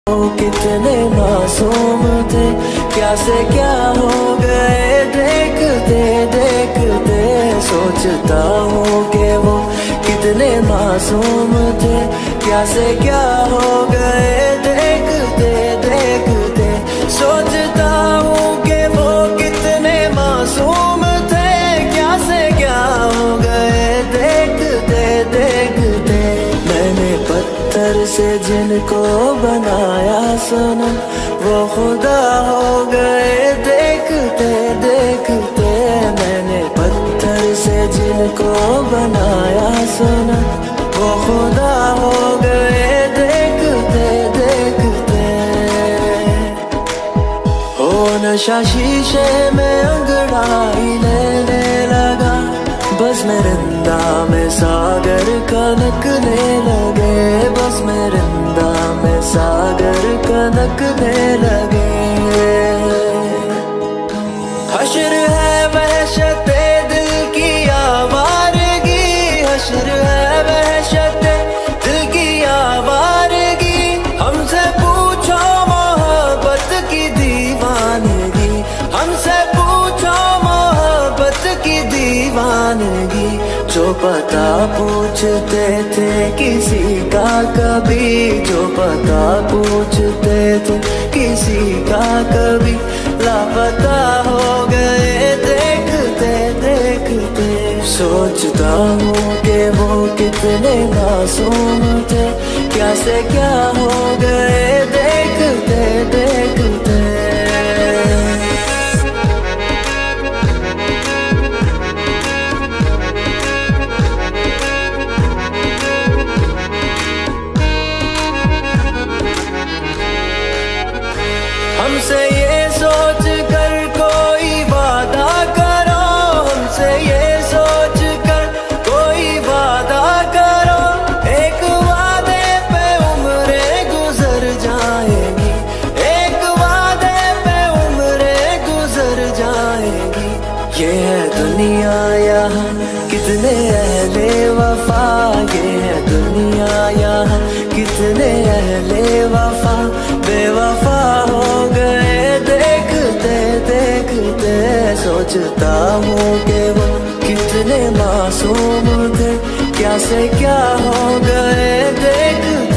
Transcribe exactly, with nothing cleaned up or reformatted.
कितने मासूम थे, क्या से क्या हो गए देखते देखते। सोचता हूँ कि वो कितने मासूम थे, क्या से क्या हो गए देखते देखते। सोचता हूँ कि वो कितने मासूम थे, क्या से क्या हो गए देखते देखते। मैंने पत्थर से जिनको बनाया सनम, वो खुदा हो गए देखते देखते। मैंने पत्थर से जिनको बनाया सनम, वो खुदा हो गए देखते देखते। हो नशा शीशे में अंगड़ाई लेने लगा, बस मेरिंदा में सागर कनकने लगे, बस मेरिंदा में सागर कनकने लगे। हश्र है वहशते दिल की आवारगी, हश्र है वहशते दिल की आवारगी। हमसे पूछो मोहब्बत की दीवानगी, हमसे पूछो मोहब्बत की दीवानगी। जो पता पूछते थे किसी का कभी, जो पता पूछते थे किसी का कभी, लापता हो गए देखते देखते। सोचता हूँ कि वो कितने मासूम थे, क्या से क्या हो गए देखते देखते। हमसे ये सोच कर कोई वादा करो, हमसे ये सोच कर कोई वादा करो। एक वादे पे उम्रें गुजर जाएगी, एक वादे पे उम्रें गुजर जाएगी। ये है दुनिया यहाँ कितने अहले वफा, ये है दुनिया यहाँ कितने अहले वफा, बेवफा हो गए देखते देखते। सोचता हूँ कि वो कितने मासूम थे, क्या से क्या हो गए देखते।